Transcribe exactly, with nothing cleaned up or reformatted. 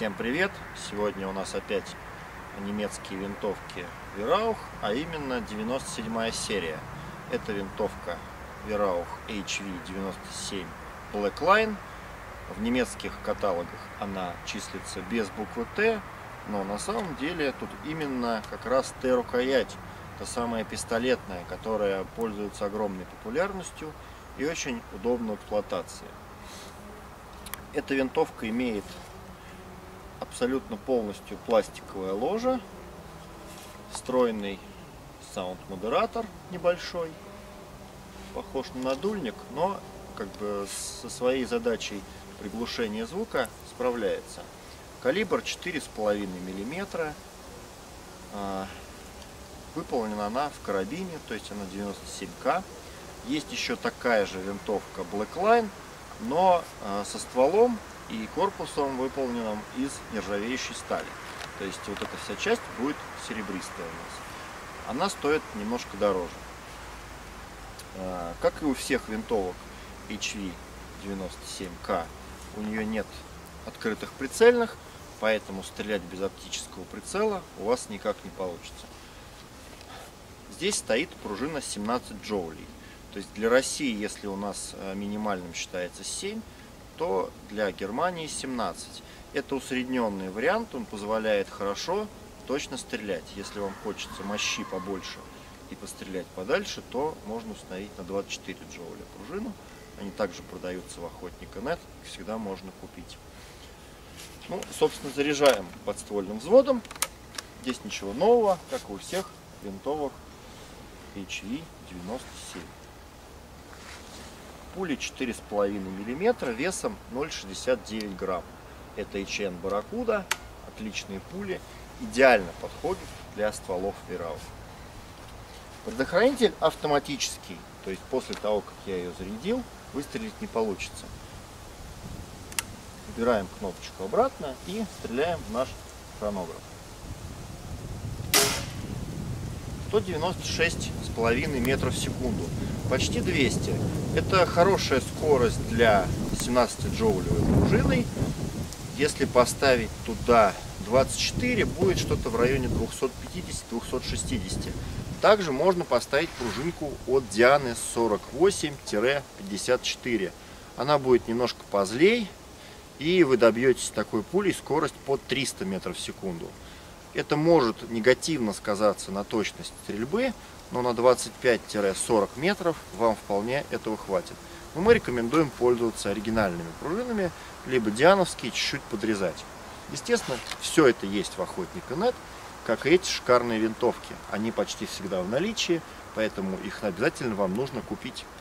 Всем привет! Сегодня у нас опять немецкие винтовки Weraug, а именно девяносто седьмая серия. Это винтовка Weraug эйч ви девяносто семь Blackline. В немецких каталогах она числится без буквы Т, но на самом деле тут именно как раз Т-рукоять, та самая пистолетная, которая пользуется огромной популярностью и очень удобной в эксплуатации. Эта винтовка имеет абсолютно полностью пластиковое ложе, встроенный саунд-модератор небольшой, похож на надульник, но как бы со своей задачей приглушения звука справляется. Калибр четыре с половиной миллиметра, выполнена она в карабине, то есть она девяносто семь ка. Есть еще такая же винтовка Blackline, но со стволом и корпусом, выполненным из нержавеющей стали. То есть вот эта вся часть будет серебристая у нас. Она стоит немножко дороже. Как и у всех винтовок эйч ви девяносто семь ка, у нее нет открытых прицельных, поэтому стрелять без оптического прицела у вас никак не получится. Здесь стоит пружина семнадцать джоулей. То есть для России, если у нас минимальным считается семь, то для Германии семнадцать. Это усредненный вариант, он позволяет хорошо, точно стрелять. Если вам хочется мощи побольше и пострелять подальше, то можно установить на двадцать четыре джоуля пружину. Они также продаются в Охотника точка нет, их всегда можно купить. Ну, собственно, заряжаем подствольным взводом. Здесь ничего нового, как и у всех винтовок эйч ви девяносто семь. Пули четыре с половиной миллиметра весом ноль целых шестьдесят девять грамм. Это эйч эн Barracuda, отличные пули, идеально подходят для стволов Weraug. Предохранитель автоматический, то есть после того, как я ее зарядил, выстрелить не получится. Убираем кнопочку обратно и стреляем в наш хронограф. сто девяносто шесть с половиной метров в секунду, почти двести. Это хорошая скорость для семнадцатиджоулевой пружиной. Если поставить туда двадцать четыре, будет что-то в районе двухсот пятидесяти — двухсот шестидесяти. Также можно поставить пружинку от Дианы сорок восемь — пятьдесят четыре. Она будет немножко позлей, и вы добьетесь такой пулей скорость под триста метров в секунду. Это может негативно сказаться на точности стрельбы, но на двадцать пять — сорок метров вам вполне этого хватит. Но мы рекомендуем пользоваться оригинальными пружинами, либо диановские, чуть-чуть подрезать. Естественно, все это есть в Охотник точка нет, как и эти шикарные винтовки. Они почти всегда в наличии, поэтому их обязательно вам нужно купить